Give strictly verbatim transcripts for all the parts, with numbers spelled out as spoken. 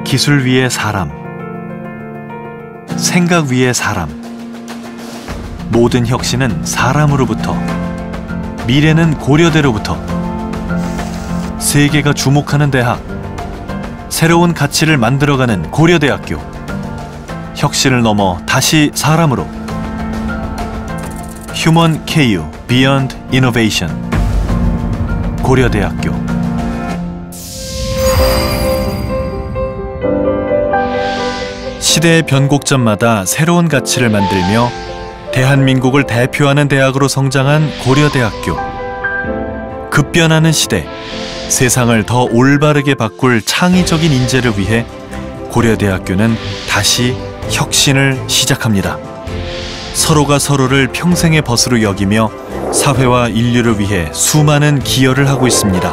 기술 위의 사람, 생각 위의 사람. 모든 혁신은 사람으로부터, 미래는 고려대로부터. 세계가 주목하는 대학, 새로운 가치를 만들어가는 고려대학교. 혁신을 넘어 다시 사람으로. 휴먼 케이유 Beyond Innovation. 고려대학교. 시대의 변곡점마다 새로운 가치를 만들며 대한민국을 대표하는 대학으로 성장한 고려대학교. 급변하는 시대, 세상을 더 올바르게 바꿀 창의적인 인재를 위해 고려대학교는 다시 혁신을 시작합니다. 서로가 서로를 평생의 벗으로 여기며 사회와 인류를 위해 수많은 기여를 하고 있습니다.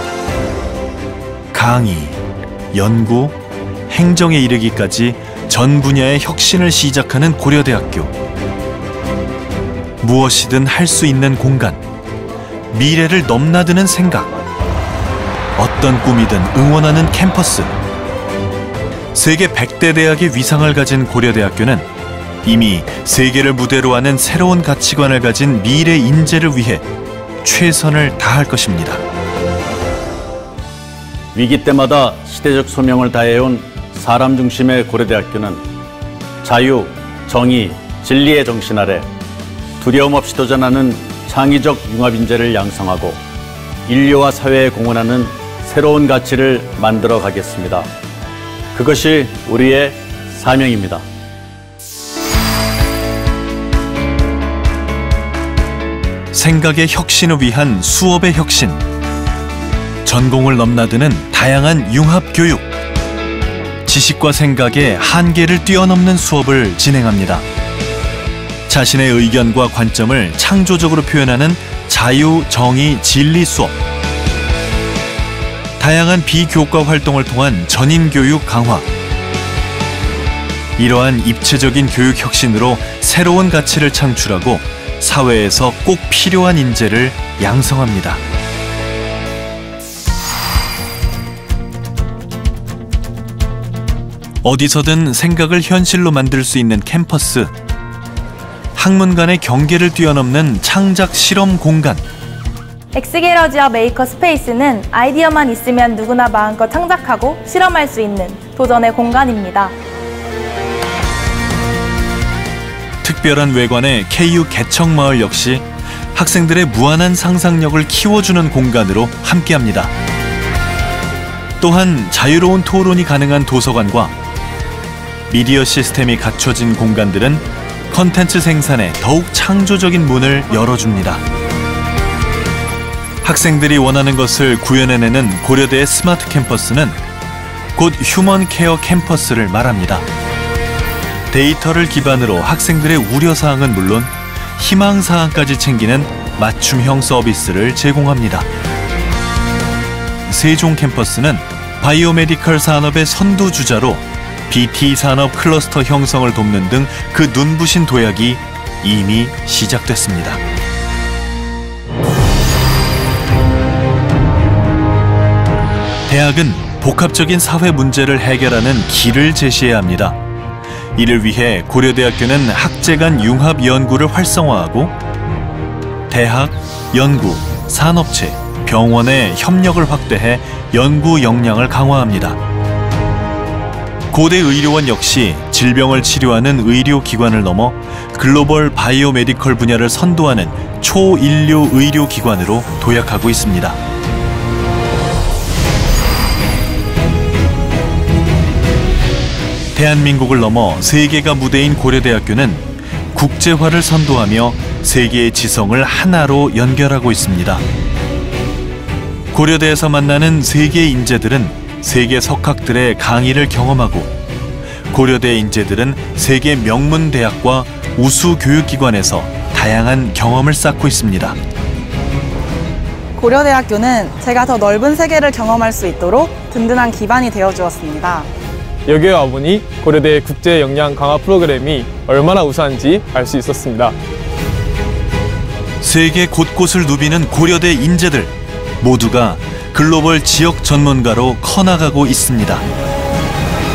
강의, 연구, 행정에 이르기까지 전 분야의 혁신을 시작하는 고려대학교. 무엇이든 할 수 있는 공간, 미래를 넘나드는 생각, 어떤 꿈이든 응원하는 캠퍼스. 세계 백 대 대학의 위상을 가진 고려대학교는 이미 세계를 무대로 하는 새로운 가치관을 가진 미래 인재를 위해 최선을 다할 것입니다. 위기 때마다 시대적 소명을 다해온 사람 중심의 고려대학교는 자유, 정의, 진리의 정신 아래 두려움 없이 도전하는 창의적 융합 인재를 양성하고 인류와 사회에 공헌하는 새로운 가치를 만들어 가겠습니다. 그것이 우리의 사명입니다. 생각의 혁신을 위한 수업의 혁신. 전공을 넘나드는 다양한 융합 교육. 지식과 생각의 한계를 뛰어넘는 수업을 진행합니다. 자신의 의견과 관점을 창조적으로 표현하는 자유, 정의, 진리 수업. 다양한 비교과 활동을 통한 전인 교육 강화. 이러한 입체적인 교육 혁신으로 새로운 가치를 창출하고 사회에서 꼭 필요한 인재를 양성합니다. 어디서든 생각을 현실로 만들 수 있는 캠퍼스. 학문 간의 경계를 뛰어넘는 창작 실험 공간. 엑스게러지와 메이커 스페이스는 아이디어만 있으면 누구나 마음껏 창작하고 실험할 수 있는 도전의 공간입니다. 특별한 외관의 케이유 개척마을 역시 학생들의 무한한 상상력을 키워주는 공간으로 함께합니다. 또한 자유로운 토론이 가능한 도서관과 미디어 시스템이 갖춰진 공간들은 컨텐츠 생산에 더욱 창조적인 문을 열어줍니다. 학생들이 원하는 것을 구현해내는 고려대의 스마트 캠퍼스는 곧 휴먼 케어 캠퍼스를 말합니다. 데이터를 기반으로 학생들의 우려사항은 물론 희망사항까지 챙기는 맞춤형 서비스를 제공합니다. 세종 캠퍼스는 바이오메디컬 산업의 선두주자로 비티 산업 클러스터 형성을 돕는 등 그 눈부신 도약이 이미 시작됐습니다. 대학은 복합적인 사회 문제를 해결하는 길을 제시해야 합니다. 이를 위해 고려대학교는 학제 간 융합 연구를 활성화하고 대학, 연구, 산업체, 병원의 협력을 확대해 연구 역량을 강화합니다. 고대 의료원 역시 질병을 치료하는 의료기관을 넘어 글로벌 바이오메디컬 분야를 선도하는 초인류 의료기관으로 도약하고 있습니다. 대한민국을 넘어 세계가 무대인 고려대학교는 국제화를 선도하며 세계의 지성을 하나로 연결하고 있습니다. 고려대에서 만나는 세계의 인재들은 세계 석학들의 강의를 경험하고 고려대 인재들은 세계 명문 대학과 우수 교육기관에서 다양한 경험을 쌓고 있습니다. 고려대학교는 제가 더 넓은 세계를 경험할 수 있도록 든든한 기반이 되어 주었습니다. 여기에 와보니 고려대의 국제 역량 강화 프로그램이 얼마나 우수한지 알 수 있었습니다. 세계 곳곳을 누비는 고려대 인재들 모두가 글로벌 지역 전문가로 커나가고 있습니다.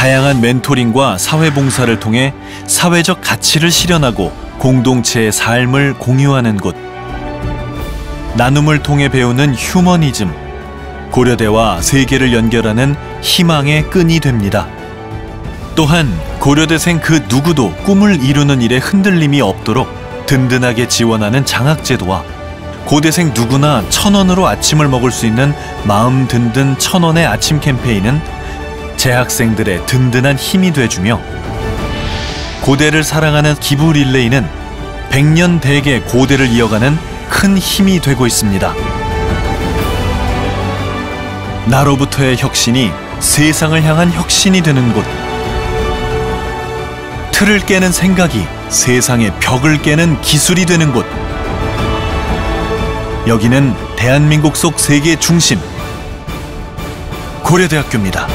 다양한 멘토링과 사회봉사를 통해 사회적 가치를 실현하고 공동체의 삶을 공유하는 곳. 나눔을 통해 배우는 휴머니즘. 고려대와 세계를 연결하는 희망의 끈이 됩니다. 또한 고려대생 그 누구도 꿈을 이루는 일에 흔들림이 없도록 든든하게 지원하는 장학제도와 고대생 누구나 천 원으로 아침을 먹을 수 있는 마음 든든 천 원의 아침 캠페인은 재학생들의 든든한 힘이 돼주며 고대를 사랑하는 기부 릴레이는 백년 대계 고대를 이어가는 큰 힘이 되고 있습니다. 나로부터의 혁신이 세상을 향한 혁신이 되는 곳. 틀을 깨는 생각이 세상의 벽을 깨는 기술이 되는 곳. 여기는 대한민국 속 세계 중심 고려대학교입니다.